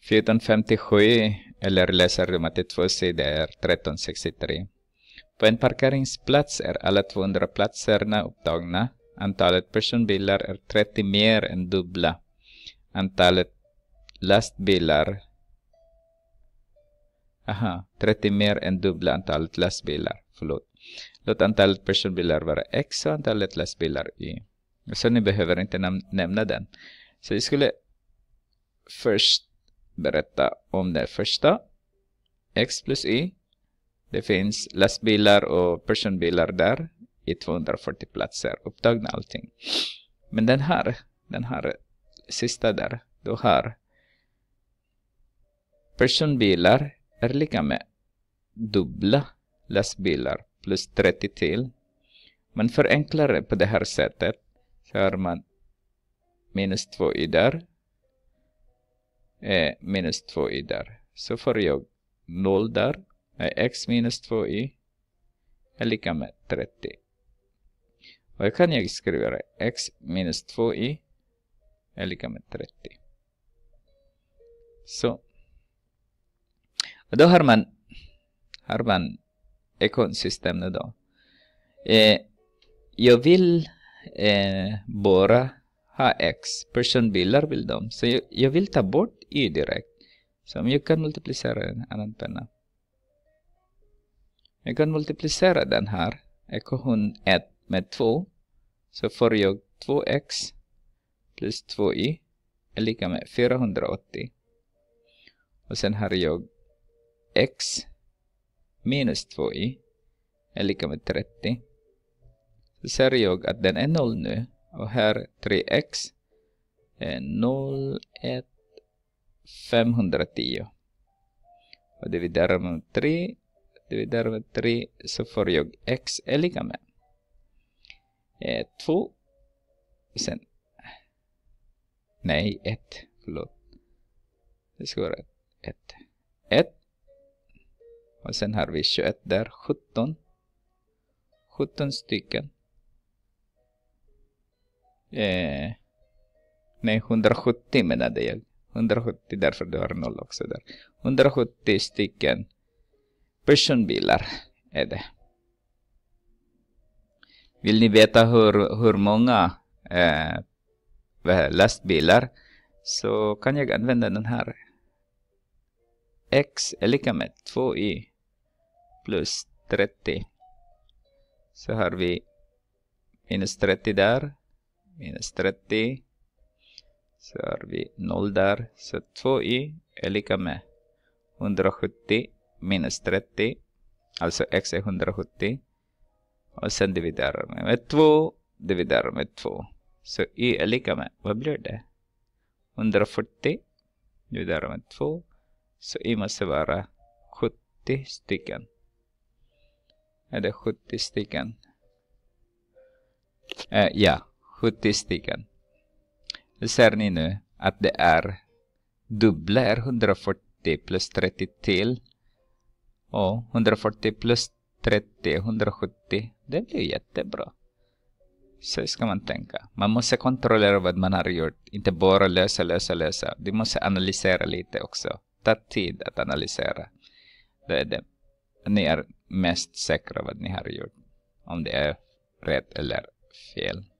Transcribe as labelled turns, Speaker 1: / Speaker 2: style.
Speaker 1: 1457 eller läser du matte 2C, det är 1363. På en parkeringsplats är alla 200 platserna upptagna. Antalet personbilar är 30 mer än dubbla. Antalet lastbilar 30 mer än dubbla antalet lastbilar. Förlåt. Låt antalet personbilar vara X och antalet lastbilar Y. Så ni behöver inte nämna den. Så vi skulle först berätta om det första. X plus Y. Det finns lastbilar och personbilar där i 240 platser. Upptagna allting. Men den här sista där. Då har personbilar är lika med dubbla lastbilar plus 30 till. Man förenklar det på det här sättet. Så har man minus 2y där. Minus 2y där. Så får jag 0 där. X minus 2y är lika med 30. Och jag kan skriva det. X minus 2y är lika med 30. Så. Och då har man ekvationssystemet då. Jag vill bara ha X. Personbilar vill de. Så jag vill ta bort Y direkt. Så om jag kan multiplicera en annan penna. Jag kan multiplicera den här. Ekvation 1 med 2. Så får jag 2x plus 2y är lika med 480. Och sen har jag x minus 2y är lika med 30. Så ser jag att den är 0 nu. Och här 3x är 0, 1, 510. Och dividerar med 3. Dividerar med 3 så får jag x är lika med 2. Sen. Nej, 1. Förlåt. Det ska vara 1. 1. Och sen har vi 21 där. 17. 17 stycken. Nej, 170 menade jag. 170 därför du har 0 också där. 170 stycken personbilar är det. Vill ni veta hur många lastbilar, så kan jag använda den här. X är lika med 2y plus 30. Så har vi minus 30 där. Minus 30. Så har vi 0 där. Så 2y är lika med 170 minus 30. Alltså x är 170. Och sen dividerar med 2. Dividerar med 2. Så y är lika med, vad blir det? 140 dividerar med 2. Så y måste vara 70 stycken. Är det 70 stycken? Ja, 70 stycken. Nu ser ni nu att det är dubbla är 140 plus 30 till. Och 140 plus 30 är 170. Det blir jättebra. Så ska man tänka. Man måste kontrollera vad man har gjort. Inte bara lösa. Du måste analysera lite också. Ta tid att analysera. Då är det. Ni är mest säkra vad ni har gjort. Om det är rätt eller fel.